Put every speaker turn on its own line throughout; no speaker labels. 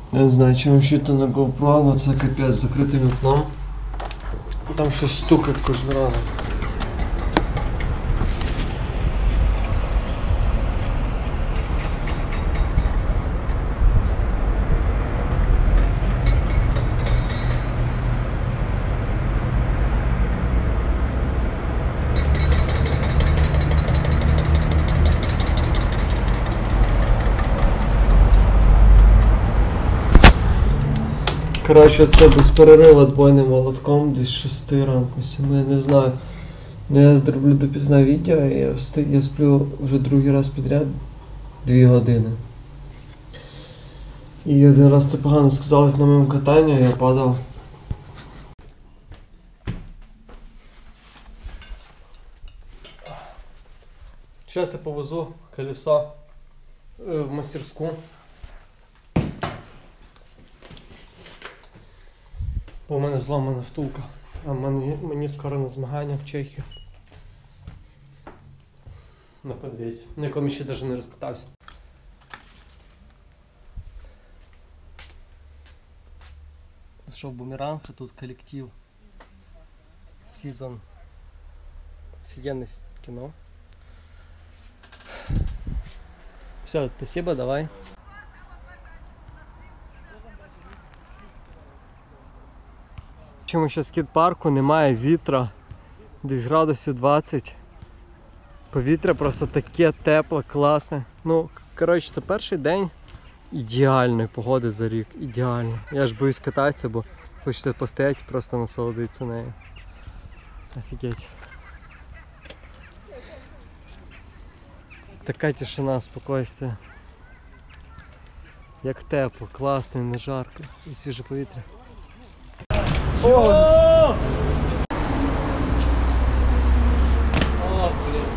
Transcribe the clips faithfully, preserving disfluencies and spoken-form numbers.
Я не знаю, чому щито на GoPro, але це капець з закритим вікном. Там щось стукає кожен раз. Коротше, це без перерива отбойним молотком десь з шести ранку, семи, не знаю. Ну я зроблю допізна відео і я, встиг, я сплю вже другий раз підряд дві години. І один раз це погано сказалось на моєму катанні, я падав. Зараз я повезу колесо в мастерську. Бо у мене зламана втулка, а мені, мені скоро на змагання в Чехію. На подвесі, на якому ще навіть не розкатався. Зайшов бумеранг, а тут колектив Season. Офігенне кіно. Все, спасибо, давай. Чому ще скейт-парку, немає вітра, десь градусів двадцять. Повітря просто таке тепле, класне. Ну, коротше, це перший день ідеальної погоди за рік, ідеально. Я ж боюсь кататися, бо хочеться постояти і просто насолодитися нею. Офігеть. Така тишина, спокійствие. Як тепло, класно, не жарко і свіже повітря. О! О, блін.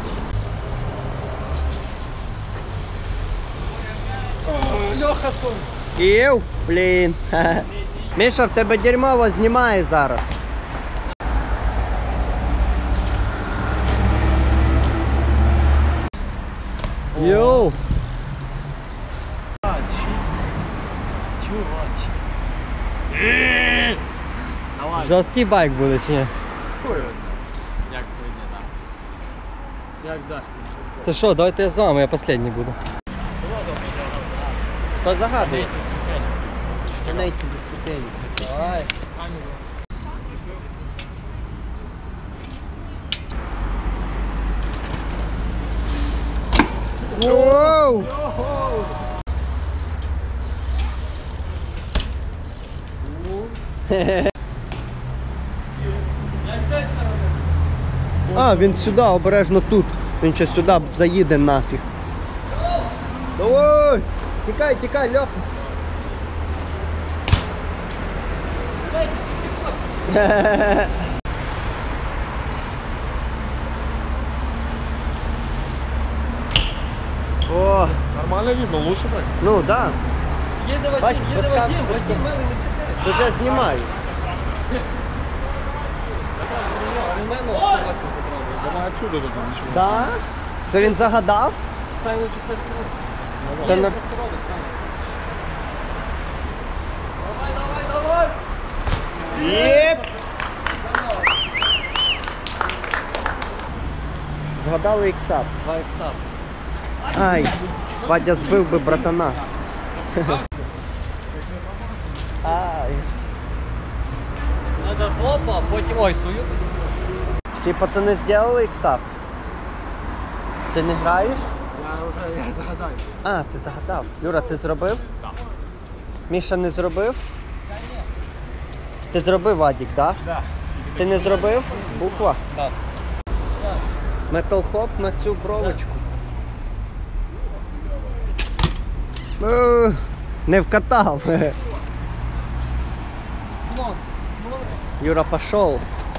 Льоха сон.
Київ? Блін. Міша, в тебе дерьмово знімає зараз. Йоу.
Чувач.
Жорсткий байк буде чи ні?
Хуй. Як прийде, так. Як дасть.
То що, давайте я з вами, я останній буду. То загадуй. Найти за ступені.
Давай.
Воу! А, він сюди, обережно тут. Він ще сюди заїде нафіг. Давай! Тікай, тікай, Льоха! О!
Нормально видно, лучше так?
Ну да.
Їде Вадим,
Бач,
їде
доска-
Вадим, Вадим, мене не піде.
Вже знімаю.
Він мене сто вісімдесят робить. Давай отсюда тут нічого.
Да? Це він загадав?
Стань лучше з тої сторони.
Та
Ні,
на-
просто робить, стань. Давай, давай, давай!
Єп! Згадали іксап.
Два ікса.
Ай, Вадя збив би братана. Ай.
Надо опа, потім... Ой, сую.
Всі пацани зробили іксап? Ти не граєш?
Я вже, я загадаю.
А, ти загадав. Юра, ти зробив? Так. Міша не зробив? Ти зробив, Вадік, так?
Да.
Ти не зробив? Буква?
Так.
Metal Hop на цю бровочку. Е, Не вкатав.
Склон.
Юра пішов.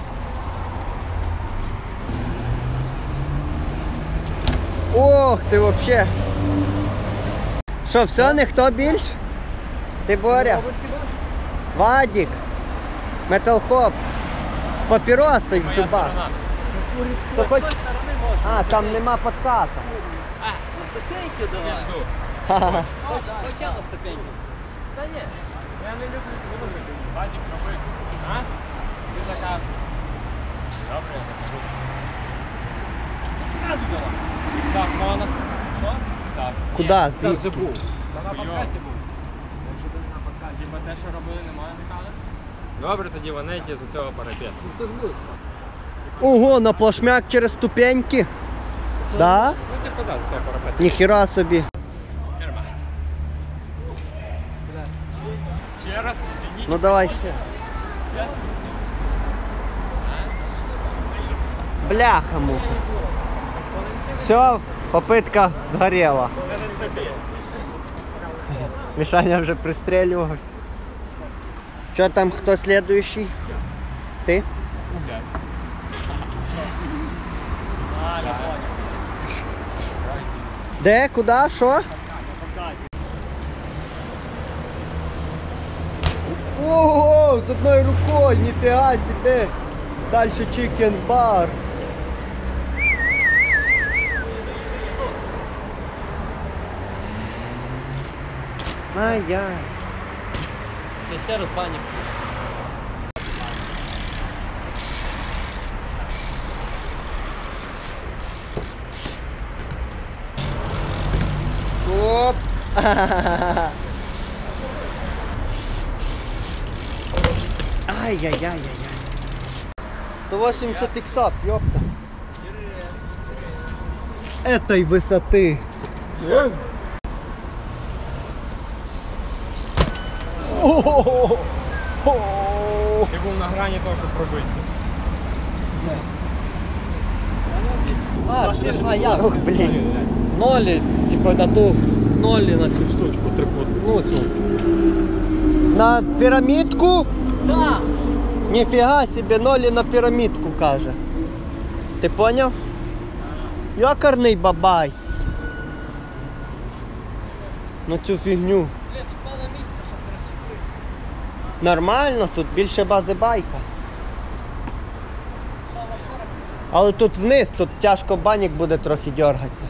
Ох, ти вообще. Що, все, ніхто більш? Ти Боря? Вадік. Metal Hop. З папіросою в зубах. То хоч... А, там нема подката.
А, на ступеньки давай. Хоча на ступеньки.
Та ні, я не люблю чудо якийсь. Вадик, роби. А? Ти така. Добре, я закажу. Ти показуй давай. Іксак можна. Що? Іксак.
Куди?
Ні,
Звідки?
Іксак вже був.
Та на подкаті був. Якщо ти не на подкаті.
Типа те, що робили, немає деталей? Добре, тоді вони ті з цього парапету. Ну то ж буде все.
Ого, на плашмяк через ступеньки. Да?
Ну ти подав той парапет.
Ніхіра собі.
Нормально. Ще раз, извините.
Ну давай. Бляха муха. Все, попитка згоріла. Мішаня вже пристрілювався. Що там, хто слідуючий? Ти? Де? Куди? Що? Ого, з одною рукою, ніфіга себе. Дальше чикен бар. Ай-яй.
Це ще раз баня.
Оп. Ай-яй-яй-яй-яй. сто восемьдесят иксап, ёпта. С этой высоты. О-о-о-о.
Ти був на грані того, щоб пробитися.
А, це ж, а як?
Ох, блін.
Нолі, типу на ту нолі на цю штучку трикутну. Ну цю.
На пірамідку?
Да!
Ніфіга собі, нолі на пірамідку каже. Ти поняв? Йокарний бабай. На цю фігню.
Блін, тут мало місця, щоб розчеплитися.
Нормально, тут більше бази байка. Але тут вниз, тут тяжко банік буде трохи дергатися.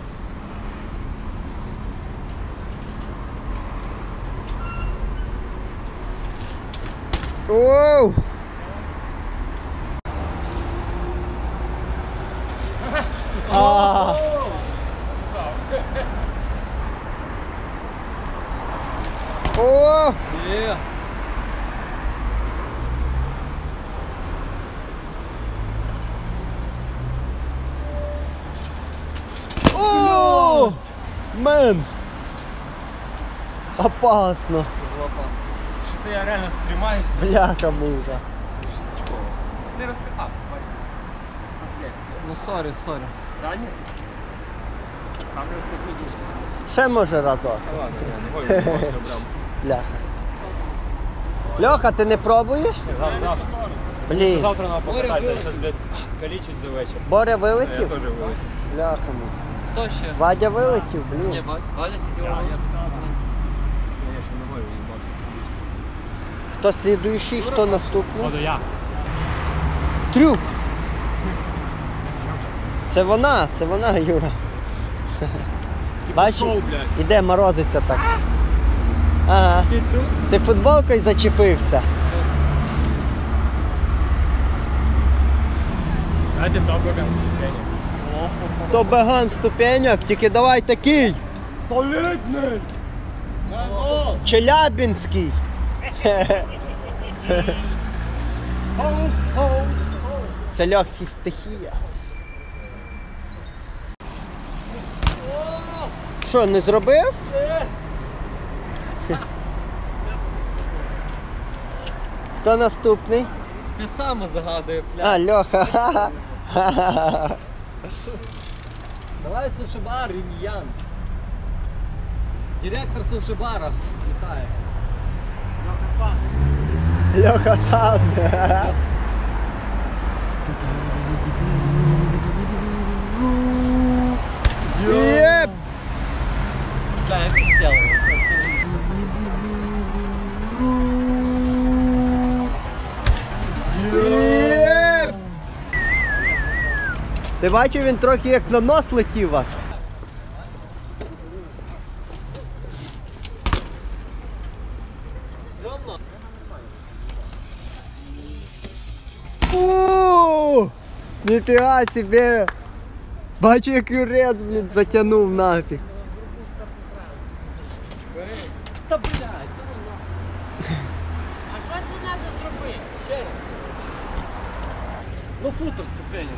Оу! А. О!
Є.
О! Мен! Опасно!
Було опасно.
Що ти я реально стрімаюся?
Бляха муха.
Не розкатався, бачиш. Последствия.
Ну сорі, сорі.
Да, ні, типу. Сам не розкатився.
Ще може разок.
Та ладно, я не гою, не гойся прям.
Бляха. Льоха, ти не пробуєш?
Завтра, завтра.
Блін.
Завтра нам покататися, я зараз, блядь, скалічусь за вечір.
Боря
Я
вилетів?
теж вилетів.
Бляха муха.
Хто ще?
Вадя вилетів,
Ні,
блін.
Валя, Валя тільки
Я,
Валя.
я Конечно, не гою, їбався.
Хто слідуючий, хто наступний?
Буду я.
Трюк! Це вона, це вона, Юра. Бачиш?
Шоу, блядь.
Іде морозиться так. Ага. Ти футболкою зачепився.
Дайте топове
Тобеган ступеньок, тільки давай такий.
Солідний!
Челябінський. Це легкий стихія. Що, не зробив? Хто наступний?
Ти сам загадує, бля.
А, Льоха.
Давай сушибар, Ін'ян. Директор сушибара літає.
Льоха сам. Єп!
Бля, я підстяли.
Єп! Ти бачив, він трохи як на нос летів аж. Ууу! Ніфіга себе! Бачу, як юрець, блін, затягнув нафіг.
Та блядь, а що це треба зробити? Ще раз. Ну футер ступеню.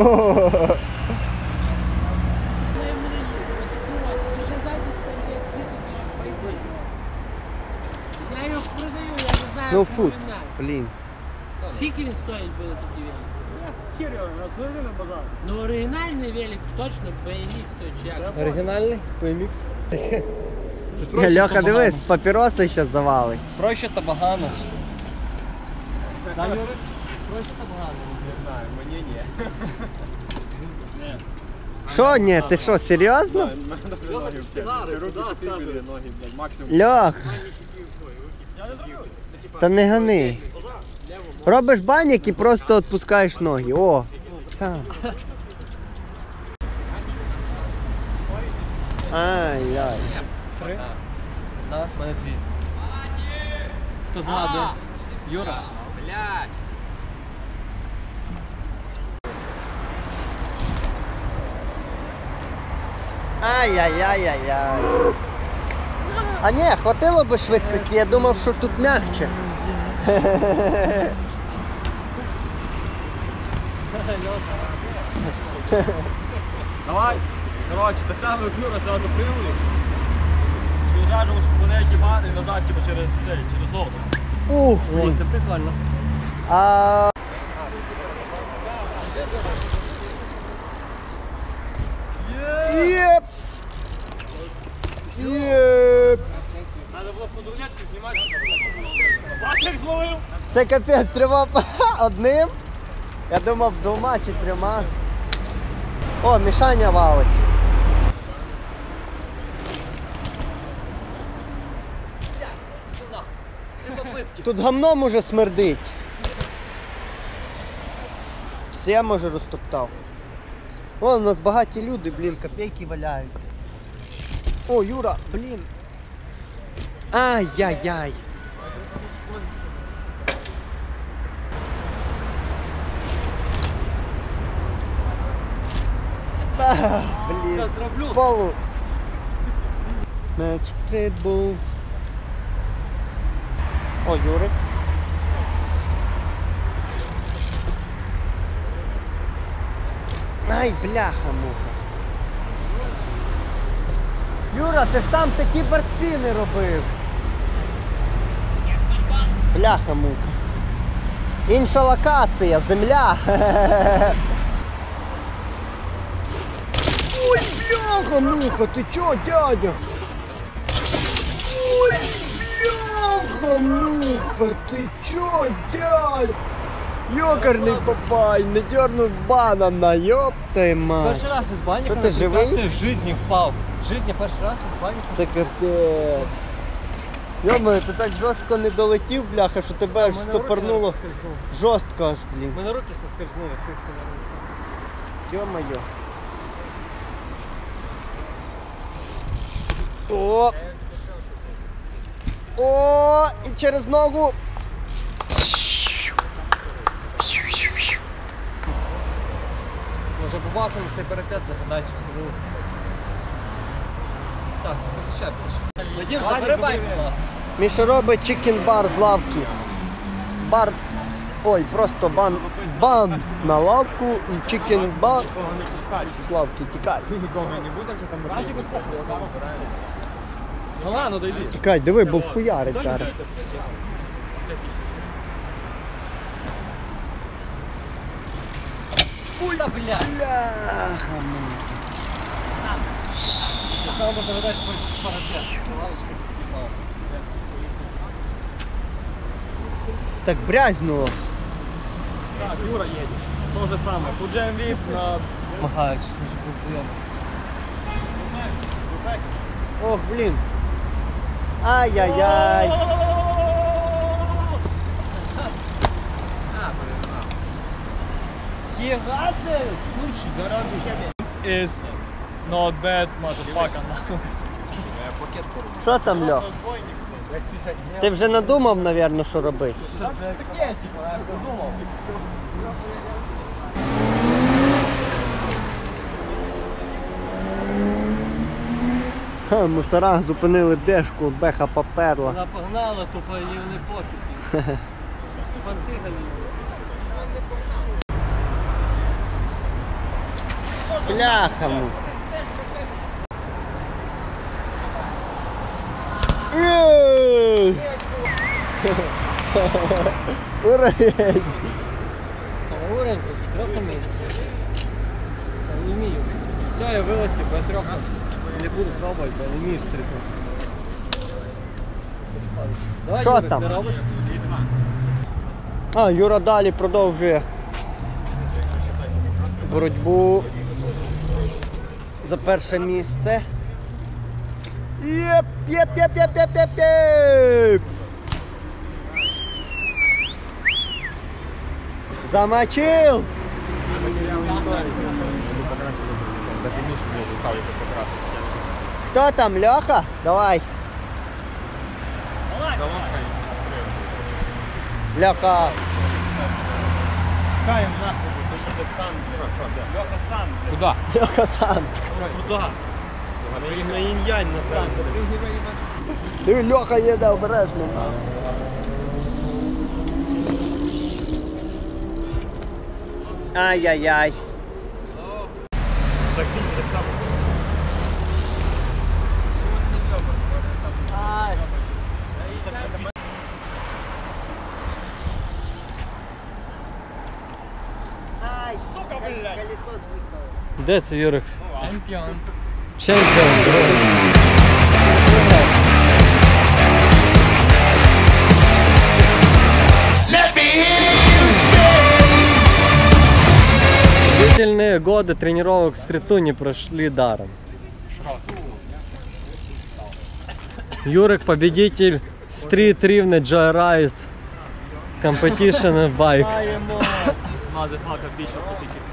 Я його продаю, я не знаю.
Ну
кому
фут,
він надо.
блін.
Скільки він стоїть буде такий велик?
Хір його, розгорили на базар.
Ну оригінальний велик точно бі ем ікс той чи як.
Оригінальний пі ем ікс.
Льоха, дивись, папіроси ще завалить.
Проще табагана.
Проще табагано. Не знаю, мені ні.
Що, ні, ти що, серйозно? Льох, та не гони. Робиш баняк і просто відпускаєш ноги. О, сам. Ай-яй.
Три? Да, в мене дві. Хто згадує? Юра?
Блядь.
Ай-яй-яй-яй-яй. А ні, хватило би швидкості, я думав, що тут м'якче.
Давай. Короче, так само як Юра сразу пригнув. Приїжджаємо в планеті Бар і назад типу, через цей, через лову.
Ух,
О,
блін.
це прикольно.
А... Єп! Єп!
Треба було подувлятки знімати. Бачиш, як зловив?
Це капець, треба одним. Я думав двома чи трьома. О, Мішаня валить. Тут гамном уже смердить. Все може розтоптав. Вон у нас багаті люди, блін, копійки валяються. О, Юра, блін. Ай-яй-яй. А, блін.
Зараз зроблю.
Полу. Меч Red О, Юрик. Ай, бляха-муха. Юра, ти ж там такі барспіни робив. Бляха-муха. Інша локація, земля. Ой, бляха-муха, ти чо, дядя? Ой, бляха-муха, ти чо, дядя? Йокарний папай, не дернув банана, ёб ти мать.
Перший раз із баніка
Що ти, живий?
в житті впав. В житті перший раз із баніка.
Це капець. Йомаю, ти так жорстко не долетів, бляха, що тебе аж стопорнуло. Жорстко аж, блін.
У мене руки соскользнули, слизько на руці.
Йо-моє. О! О! І через ногу.
Може побачимо цей парапет загадати всю вулицю. Так, виключай більше. Вадим, забери байк, будь ласка.
Міша робить чикен-бар з лавки. Бар. Ой, просто бан. Бан на лавку і чикен-бар
Нікого не пускають.
з лавки. Тікай.
Нікого не буде, що там робити. Ну ладно, дойди.
Тікай, диви, бо вхуярить зараз.
Ой, да, блядь.
Бляха, муха.
Треба загадати свій парапет. Це лавочка посіпала.
Так брязнуло.
Так, Юра едет. То же самое. Фуджем вип на...
Махають, може був хуйово.
Ох, блін. Ай-яй-яй.
Херасы! Слушай, дорогой, is not bad, motherfucker.
Що там, Льох?
Разбойник, блядь. Як ці ще ні.
Ти вже надумав, напевно, що робити.
Що це таке, типу, я ж не думав.
Ха, мусора зупинили бешку, беха поперла.
Вона погнала, тупо її не пофіг. Пантигали.
Бляха му. Ей! Уровень!
Уровень просто трохи менше. Я не вмію. Все, я вилетів, бо я трохи не буду пробувати, бо я не вмію стрибати. Давай,
Що
Юрик,
там?
ти робиш?
А, Юра далі продовжує боротьбу за перше місце. Єп, єп, єп, єп, єп, єп, єп. Замочил!
Даже Мишу не заставлю покрасити.
Хто там, Льоха? Давай. Льоха.
Каєм нахуй, це що ти сам? Що, що, де? Льоха сам. Куди?
Льоха сам.
Куди? На інь-янь на сам.
Ти Льоха їде обережно. Ай-яй-яй.
Так він так само. Сука, блядь!
Де це, Юрик?
Чемпион.
Чемпіон. Длительные годы тренировок в стриту не прошли даром. Юрик победитель Street Rivne Joyride Competition Bike.
Мазефака більше, це сіки.